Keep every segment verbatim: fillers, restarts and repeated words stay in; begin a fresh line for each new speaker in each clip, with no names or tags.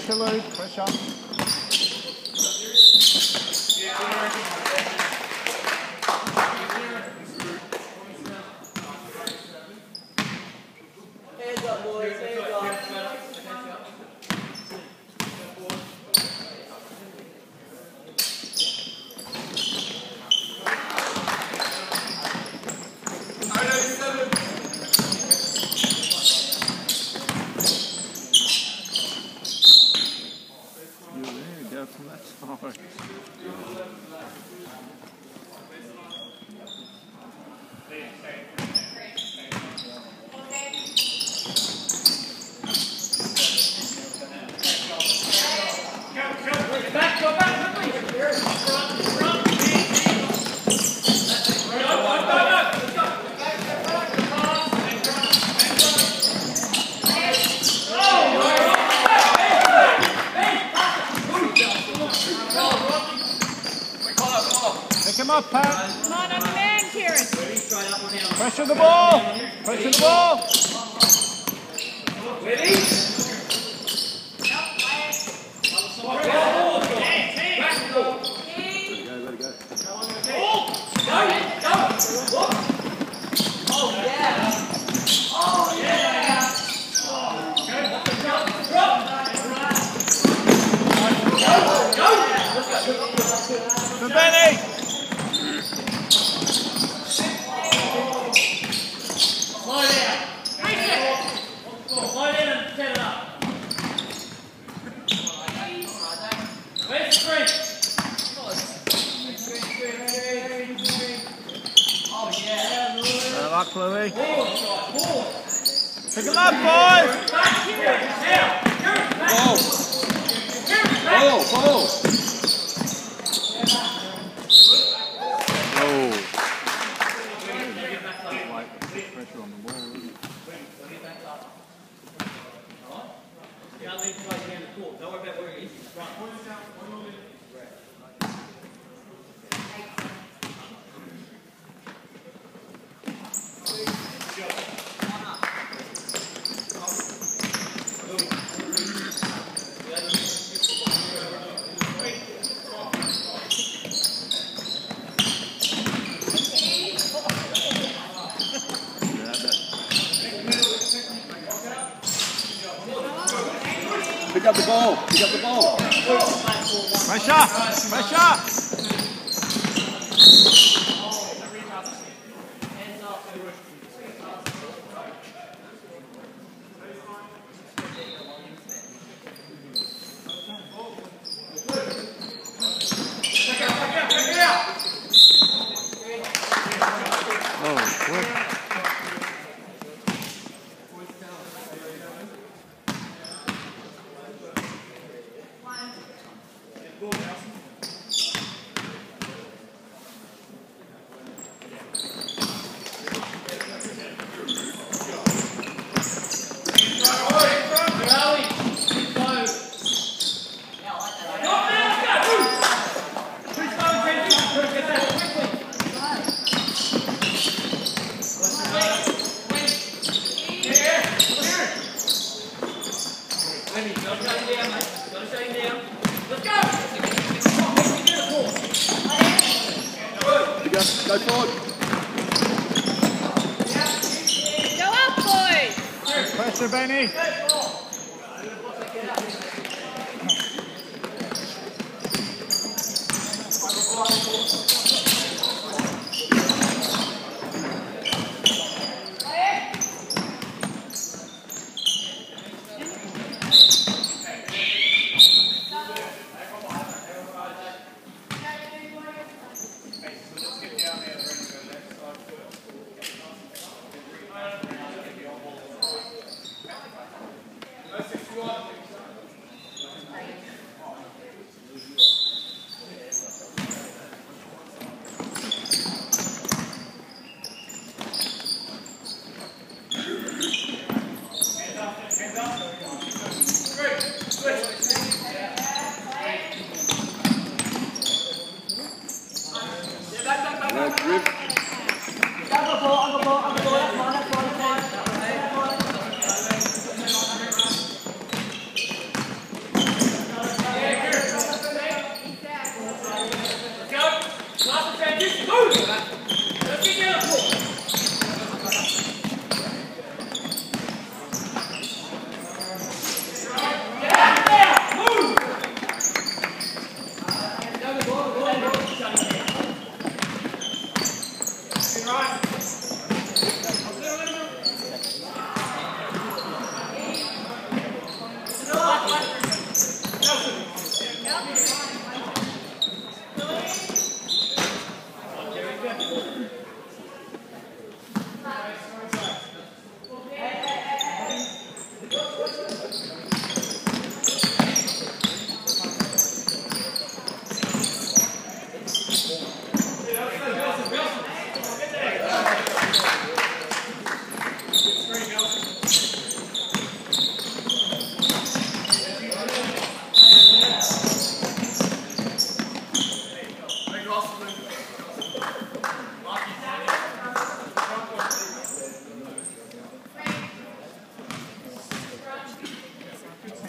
Pressure, Luke. Pressure.
Hands up, boys. Hands up.
From that side.
Back, go back, quickly!
Pick him up, Pat.
Come on, on the man, Kieran.
Pressure the ball. Pressure the ball.
Ready?
For Benny.
Slow down. Slow down and set it up. Where's the screen? Oh, yeah.
Good luck, Louie.
Forward, forward.
Pick him up, boys.
Back here. Now.
Ball. Ball, ball.
Pressure on the ball.
You can't leave the play down the court. Don't worry about where he is. Run.
Pick up the ball. Pick up the ball.
Pressure. Pressure. Oh, quick.
Go forward.
Go up, boys.
Pressure, Benny.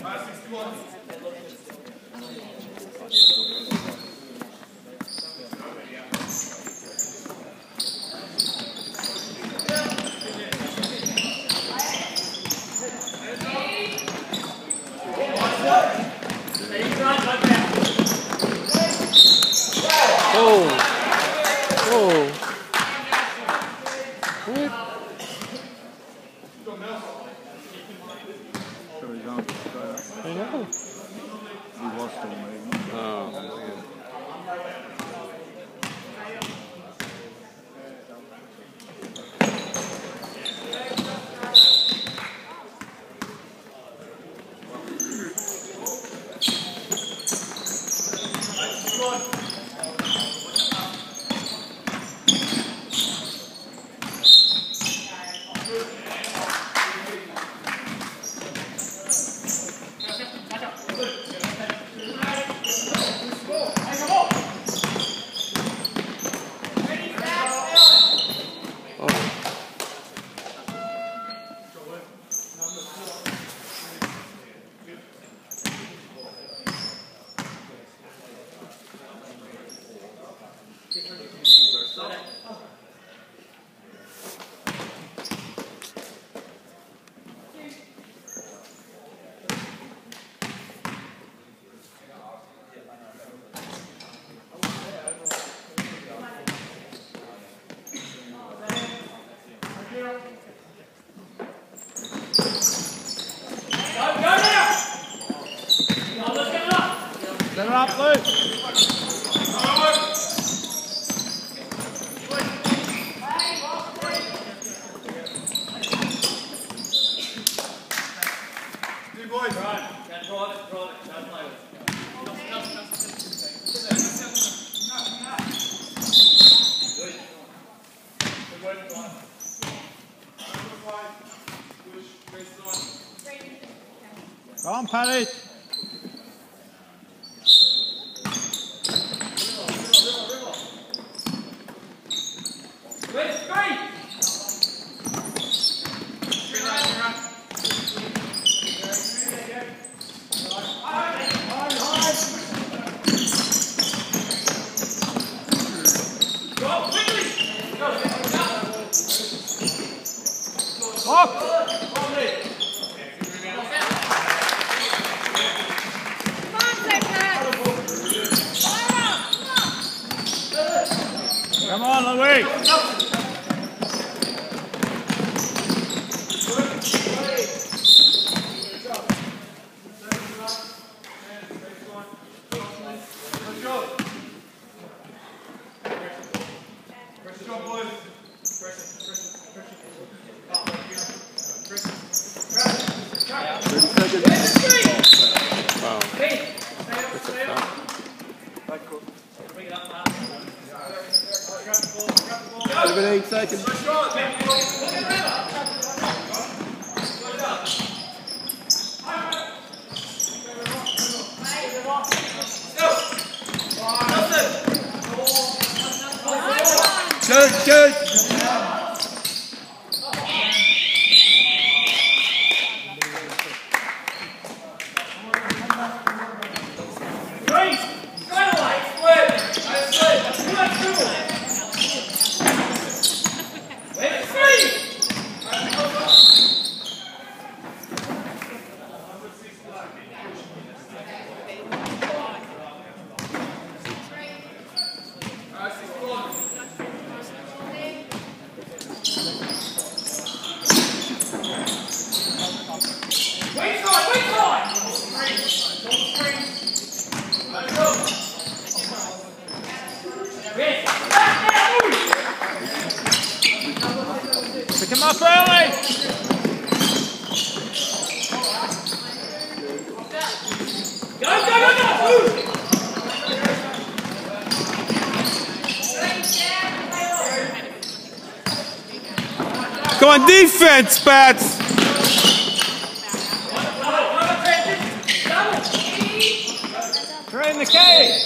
Set it up, Luke.
Two boys. Right. Can't draw it, draw it. Don't play with
Go on, Paddy. Come on, Louis.
seventeen seconds. Shoot, shoot. Pick him up early!
Go, go, go, go!
Come on, defense, Bats!
Train the cage!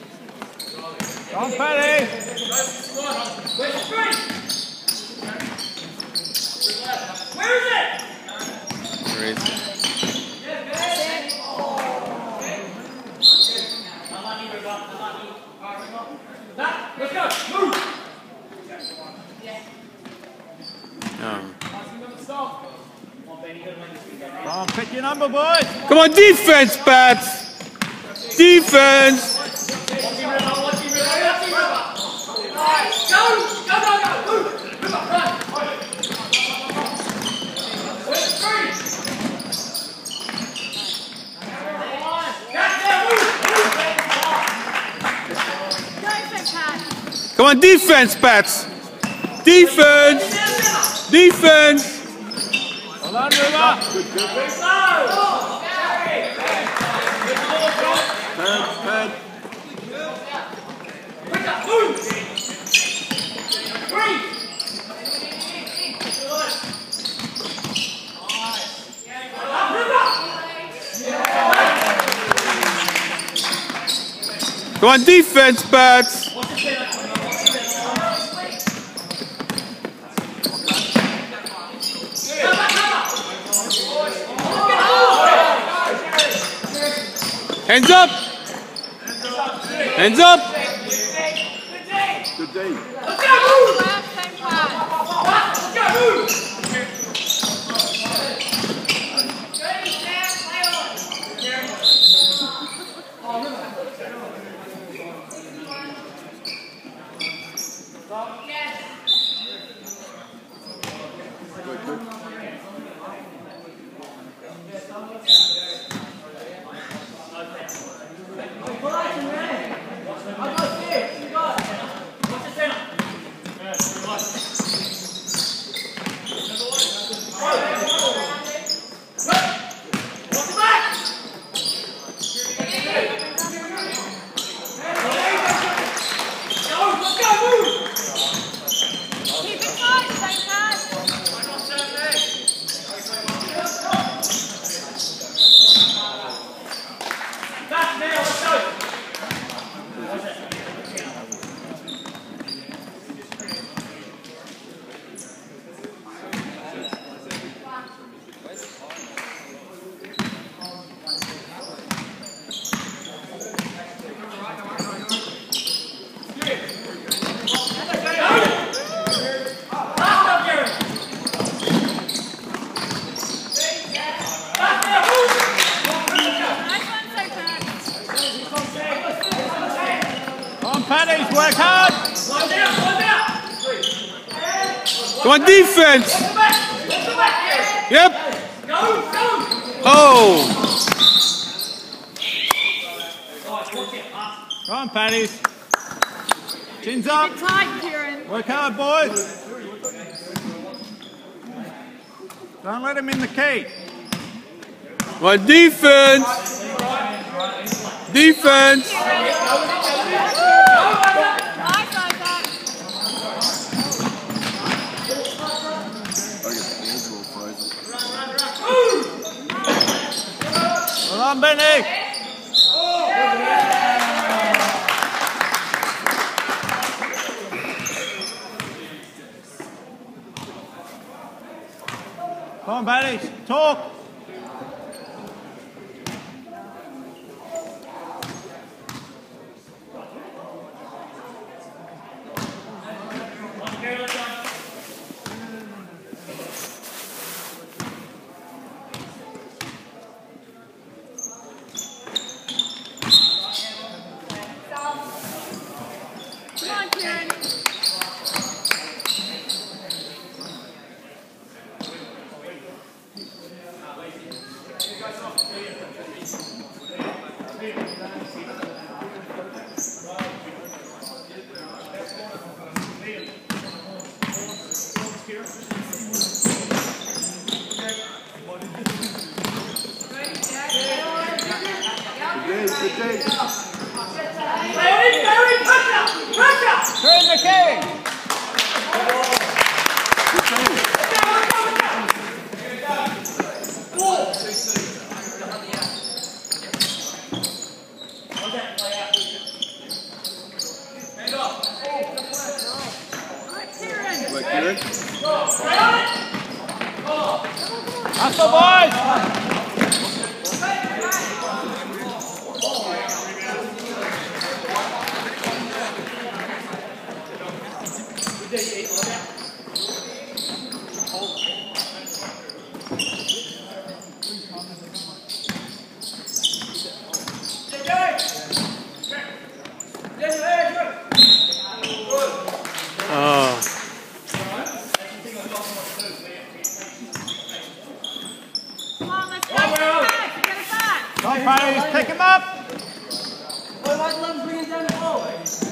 Go on, Paddy! Come on, pick your number, boys.
Come on, defense, Bats. Defense. Come on, defense, Bats. Defense. Defense.
Well done, Ruba.
Turn, turn. Come on, defense, Bats. Hands up! Hands up! Good day.
Let's go! Same pass. Let's go!
Paddies, work hard.
Come on, defense. Yep. Oh.
Come on, Paddies. Chins up.
Tight, Kieran.
Work hard, boys. Don't let him in the key.
Come on, defense. Defense.
Well on, Benny. Come on, Paddies. Talk.
Come on, Kieran.
Good day.
Turn the key. Hustle, boys.
Oh.
Come on, let's go. Get it back. Get it back.
Come on, Paddy, pick him up.
Bringing down the ball.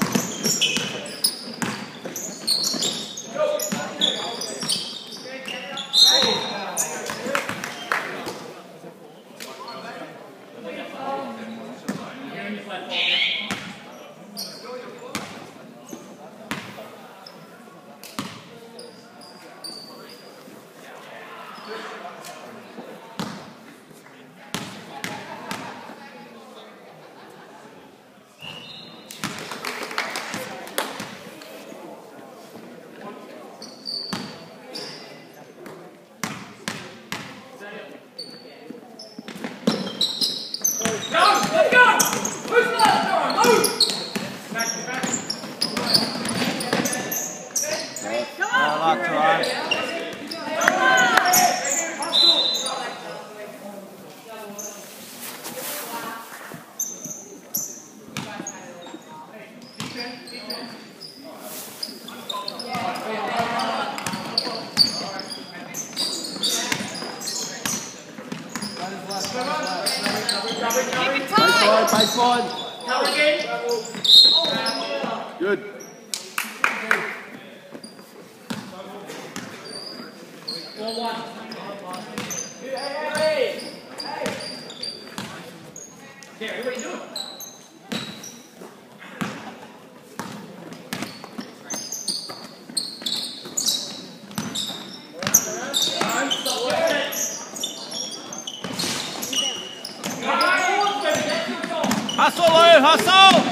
Baseline. Good.
Hustle, Lou, hustle!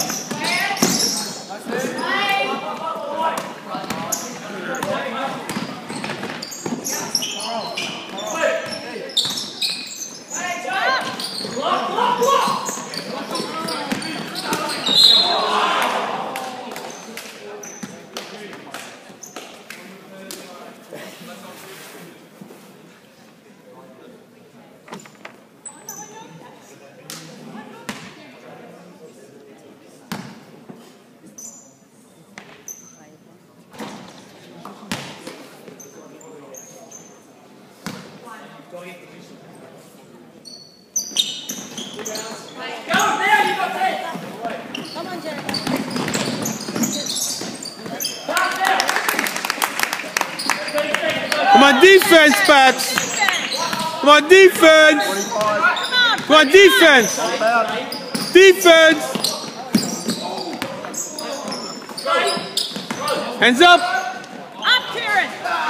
Come on, defense, Pats. Come on, defense. Come on, defense. Defense. Hands up.
Up, Kieran.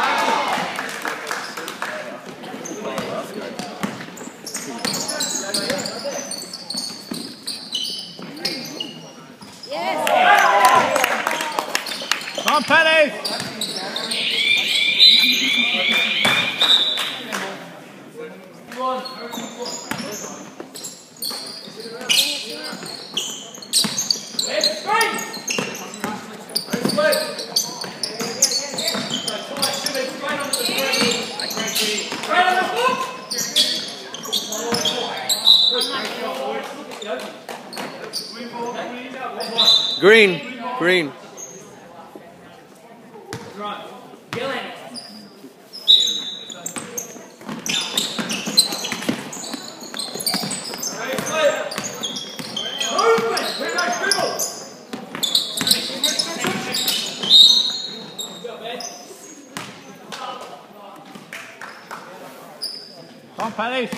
Come on, Paddy!
Green, green.
Come on, Paddy!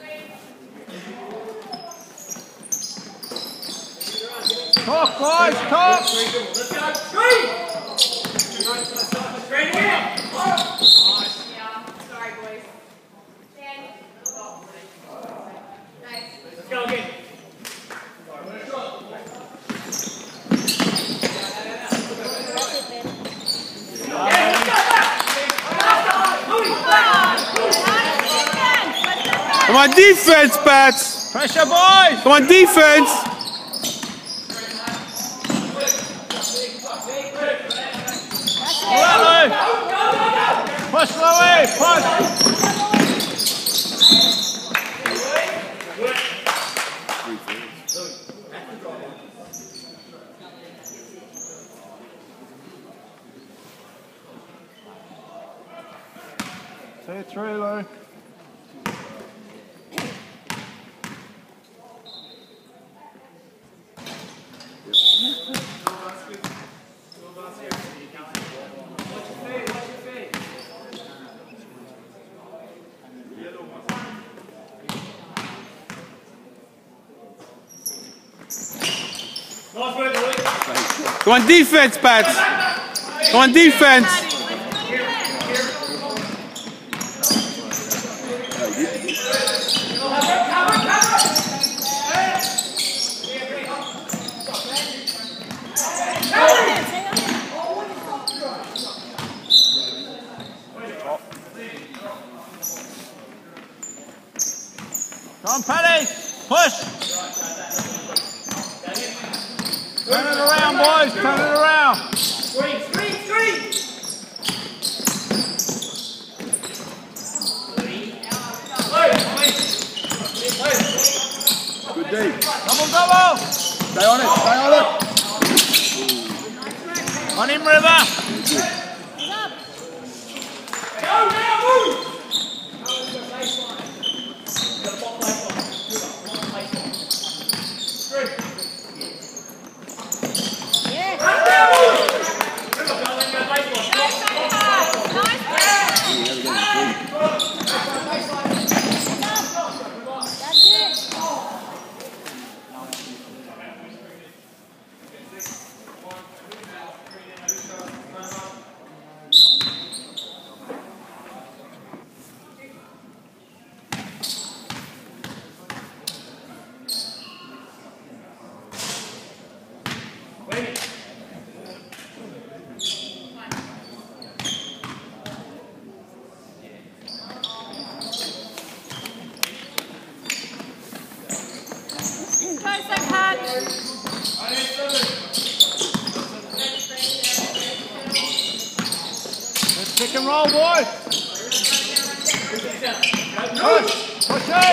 Talk, boys, talk!
Let's go! Straight! Straight away!
Sorry, boys. Nice.
Let's go again.
Come on, defense, Pats.
Pressure, boys!
Come on, defense.
All right, Lou! Push, Louie! Push! See it through, Lou.
Come on, defense, Pats. Come on, defense.
Come on, Paddy. Push. Turn it around, boys. Turn it around.
Screen, screen, screen.
Good D. Double, double. Stay on it. Stay on it. On him, River.
Go now, move.
Pick and roll, boys. Push. Push out.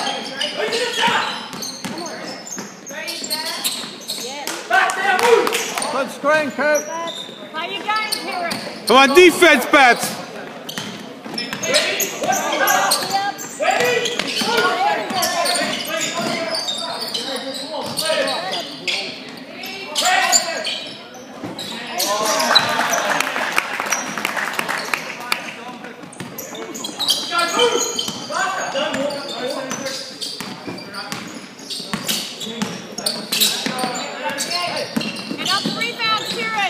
Good screen, Coop.
How you going, Kieran?
Come on, defense, Pats.
And up the rebound, Kieran.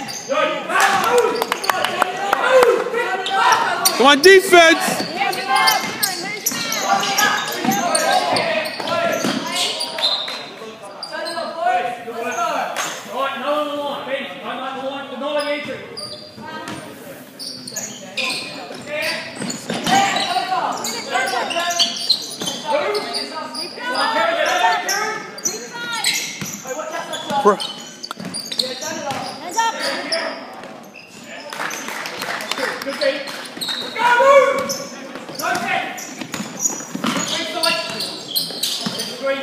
Come on, defense.
Here's your man, Kieran. Here's your man.
Right, no on the line, Ben. Don't make the line, the nine entry.
Bro.
Hands up.
Good beat. Go, move! No set. Screen selection. Screen.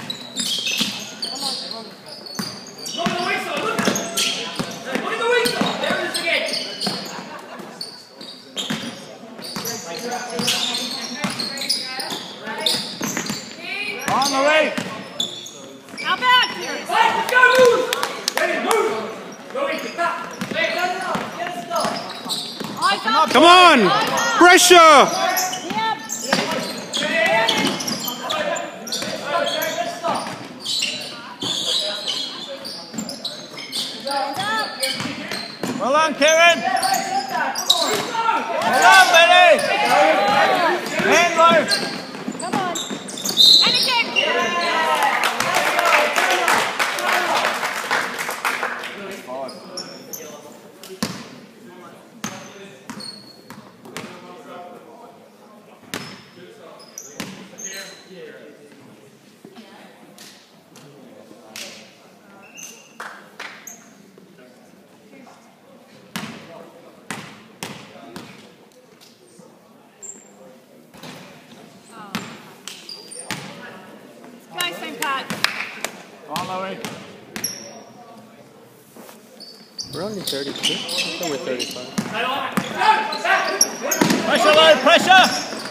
Look at the weak side, look. Look at the weak side. There it is again.
On the way.
How about Kieran?
Hey, let's go, move! Ready, move! Go in, get that.
Eyes up.
Come on. Pressure.
Yep. Hands up.
Well done, Kieran. Well done, Benny. Hand low.
Come on. And again, Kieran. Go, Saint Pat.
On the way.
We're only thirty-two. I thought we're thirty-five.
Pressure low, pressure. Pressure!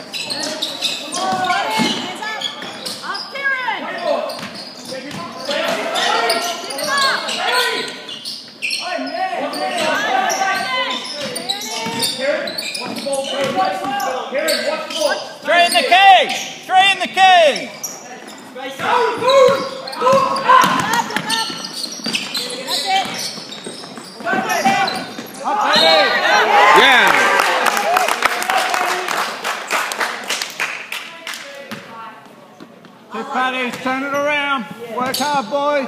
Up, Kieran!
Straight in the cage! Straight in the cage! Up, Benny!
Yeah.
Good Paddy, turn it around. Work hard, boys.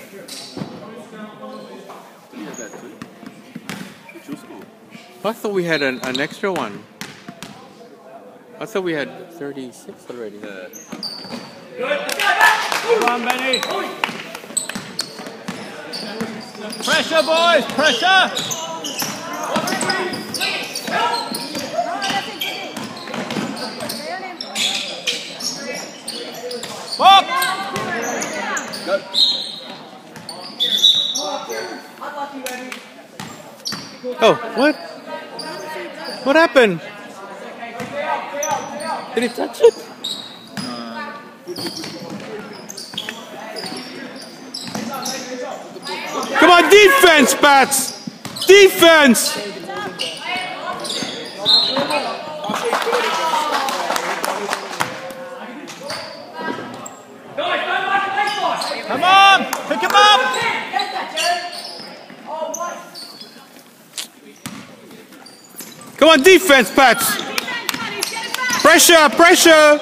I thought we had an, an extra one. I thought we had thirty-six already.
Come on, Benny. Pressure, boys, pressure. Box.
Oh, what? What happened? Did he touch it? Come on, defense, Pats! Defense!
Come on, pick him up.
Come on, defense, Pats! Pressure, pressure!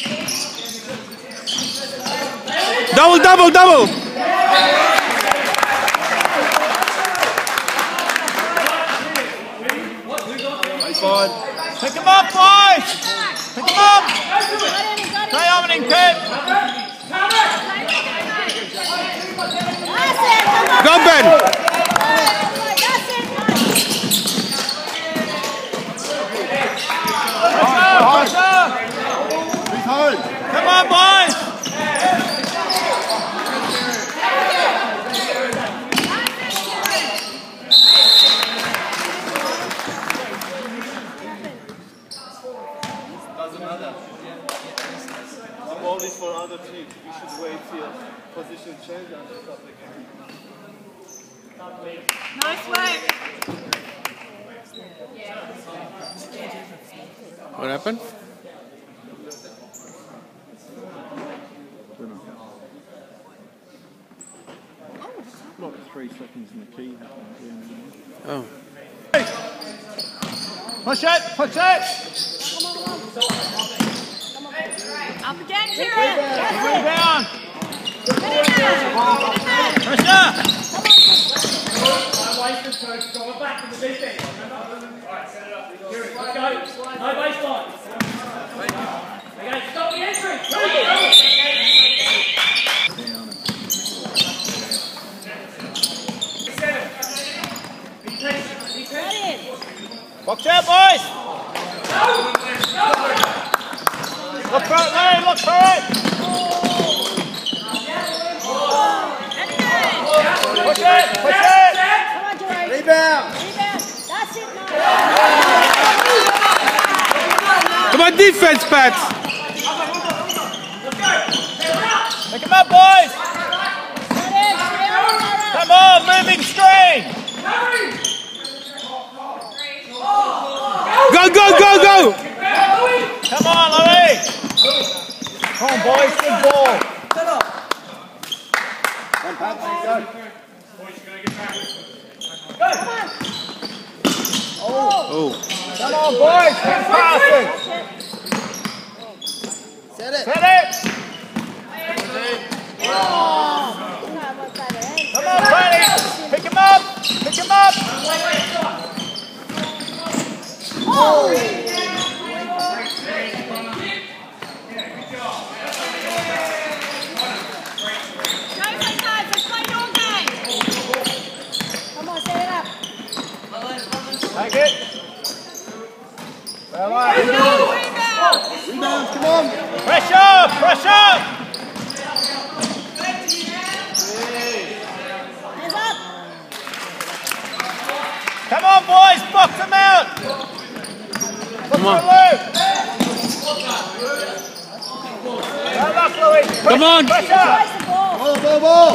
Double, double, double!
Pick him up, boys. Pick him up. Try opening pit.
Go, Ben!
Come on, boys!
Doesn't matter. I'm only for other teams. We should wait here. Position change and stuff like that.
Nice work.
What happened?
Not three seconds in the key.
Oh.
Push it, push it.
Up again, Kieran.
Rebound.
Get in there. Get in there.
Pressure.
No baseline. Okay, stop the entry.
Watch out, boys. Look for it, Larry, look for it. Push it, push it. Rebound.
That's it, man.
Come on, defense, Pats!
Pick him up, boys. Come on, moving straight.
Go, go, go, go!
Come on, Louis. Come on, boys, good ball.
Oh.
Come on, boys, keep passing. Set it. Set it. Come on, Brady. Pick him up. Pick him up. Oh. Take it. Well, right. Rebounds, come on. Pressure, pressure.
Hands up.
Come on, boys, box them out.
Come on.
Look for Luke. up, Louis.
Come on.
Pressure.
Ball, ball, ball.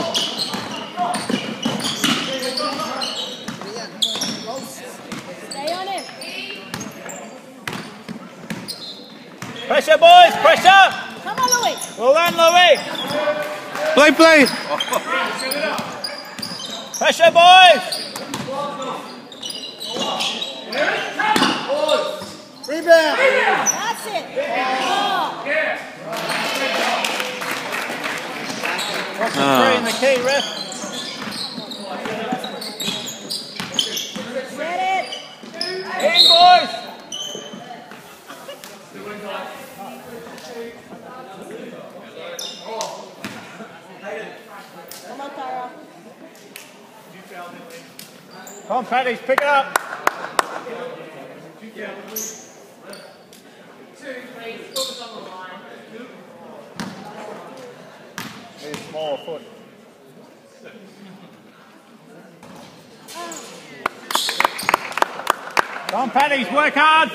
Stay on him.
Pressure, boys. Pressure.
Come on, Louis.
Well done, Louis.
Play, play.
Pressure, boys.
Rebound.
That's it. Oh.
What's the three in the key, ref?
Get it.
In, boys.
Come on, Tara.
Come on, Paddy, pick it up. Very small foot. Come on, Paddy, work hard.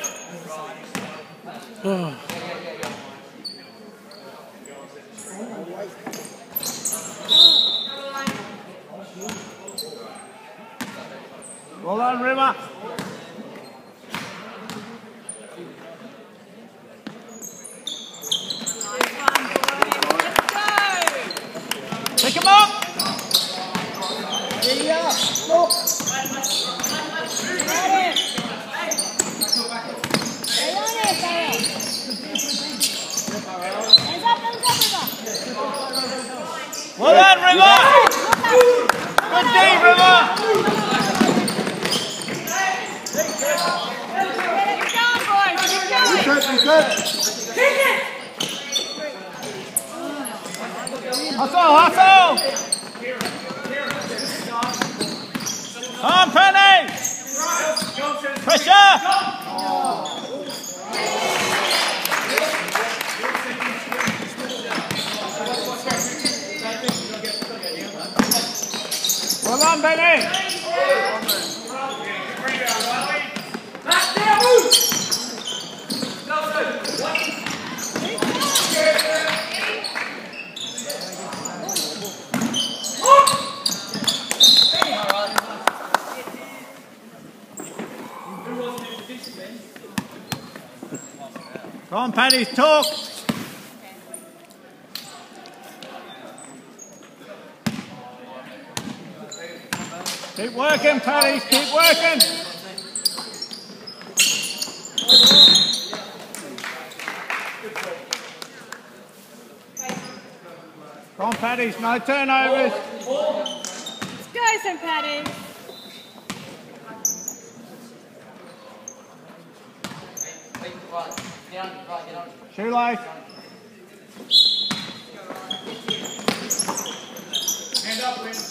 Well done, Rimmer. Pick him up.
Yeah. Look.
Get it. Stay on it, Tara. Hands up, hands up, River.
Well done, Rimmer. Good D, Rimmer.
Get it down, boys. Keep going.
Reset, reset.
Hustle, hustle. Come on, Penny. Pressure. Well done, Benny. Come on, Paddy, talk. Keep working, Paddy, keep working. Come on, Paddy, no turnovers.
Let's go, Saint Paddy.
Shoelace.
Hand up, Lynn.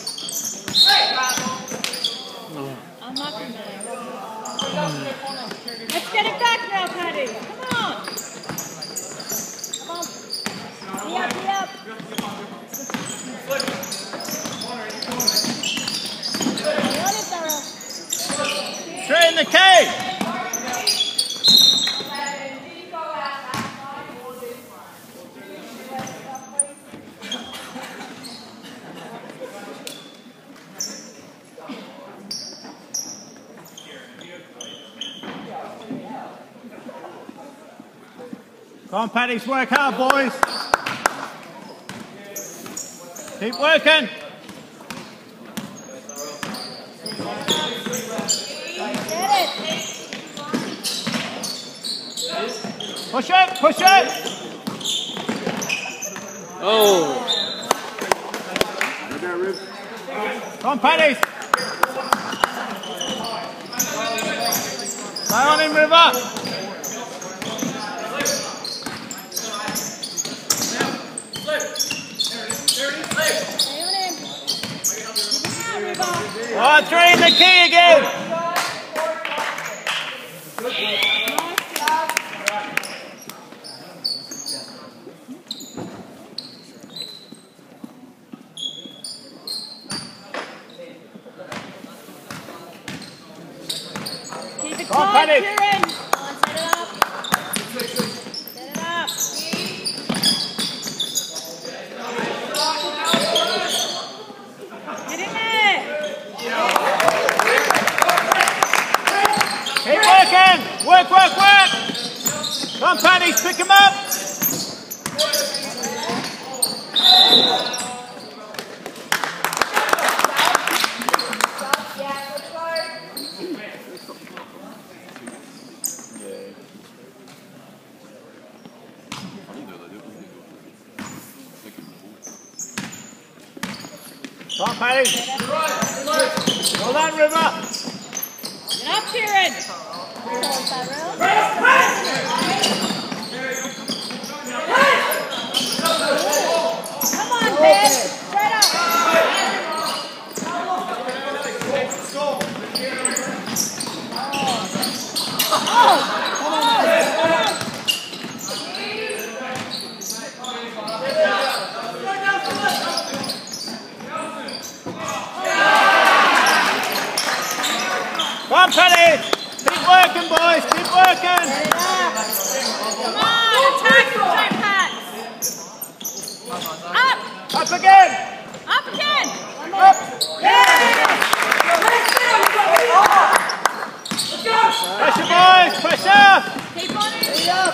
I'm not going to. Let's get it back now, Paddy. Come on. Come on. Be up, be up. Stay on it, Tara.
Straight in the cage. Come on, Paddy, work hard, boys. Keep working.
Get it.
Push it, push it.
Oh.
Come on, Paddy. Stay on him, River. Oh, three in the key again.
Keep it
Come on,
tight,
Paddy.
Kieran. Come on, set it up. Set it up.
Work, work, work! Come on, Paddies, pick him up! Come on, Paddies! Well done, River!
Get up, Kieran! Come on, Ben! Straight up!
Come on, Paddy! Keep working, boys! Keep working!
Come on, attack him, Joe Pat! Up!
Up again!
Up again!
Up! Pressure, boys! Pressure!
Keep on it!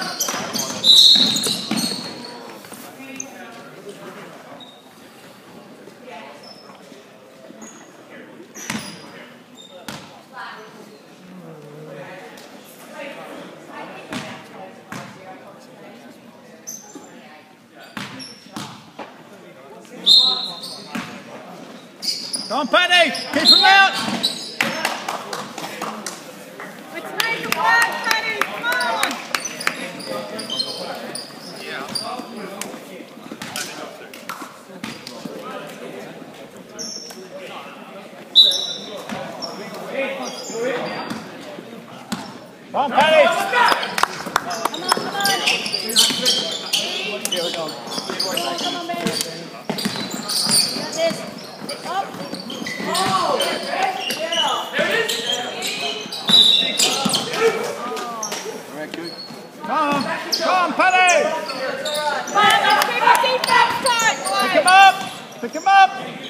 Come on, Paddy! Keep him out!
Let's make it work, Paddy! Come on!
Come on, Paddy!
Come on, come on! Come on, come on, Ben! You got this! Up!
Come on! Come on, Paddy!
Come on, let's keep our defense tight, boys!
Pick him up! Pick him up!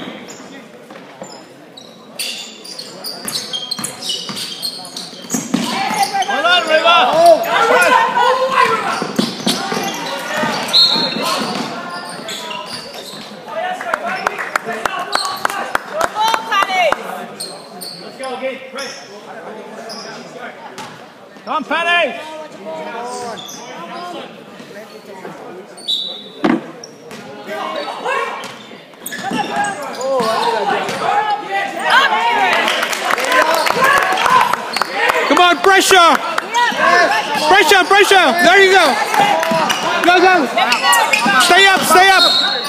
Well done, River!
Good ball, Paddy!
Let's go again, press! Come on, Paddy!
Come on, pressure! Pressure, pressure! There you go! Go, go! Stay up, stay up!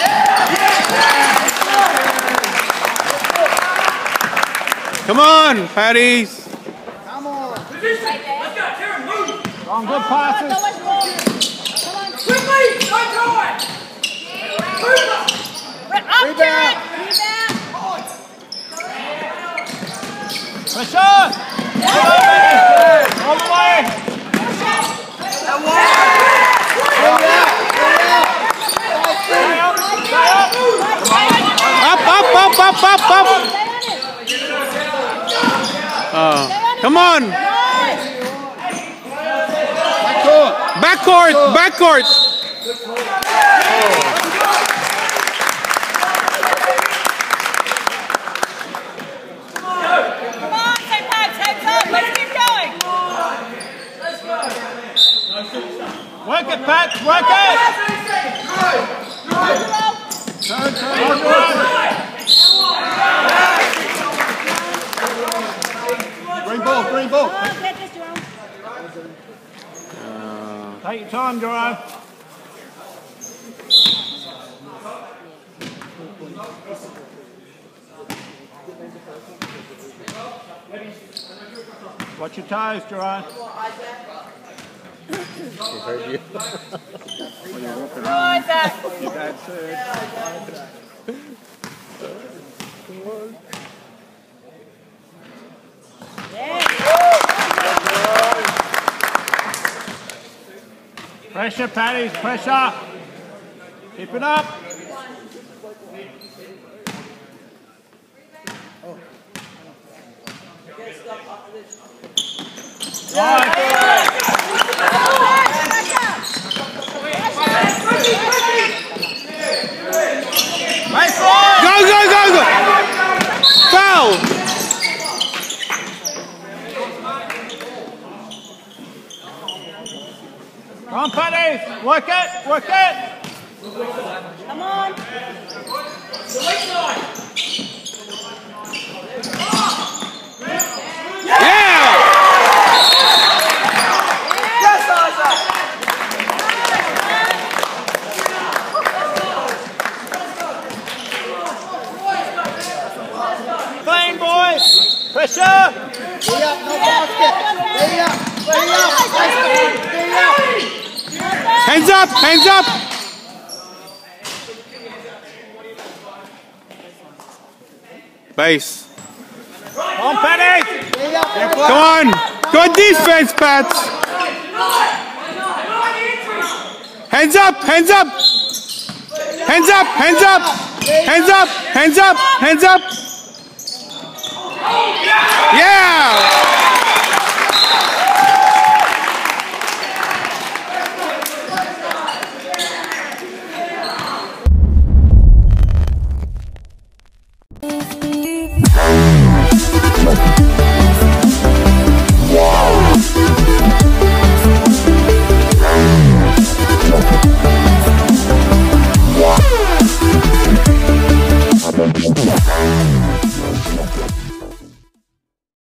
Come on, Paddies!
Come on, good passes!
Quickly! No time!
Rebound!
Pressure! All the way!
Up, up, up, up, up, up! Oh, come on! Backcourt, backcourt!
Come on, Saint Pat's, heads up, let's keep going!
Work it, Pat! Work it! Turn, turn, turn! Green ball, green ball!
Come on, get this, Jerome.
Take your time, Jerome. Watch your toes, Jerome.
Right, Zach.
Your dad's third. Pressure, Paddies, pressure. Keep it up. Right. Come on, Paddy. Work it. Work it.
Come on.
Yeah!
Clean, boys. Pressure.
Stay up, no basket. Stay up, stay up, stay up.
Hands up, hands up. Base.
Come on, Paddy.
Stay up,
Come on. Good defense, Pat. Hands up, hands up. Hands up, hands up. Hands up, hands up, hands up. Yeah!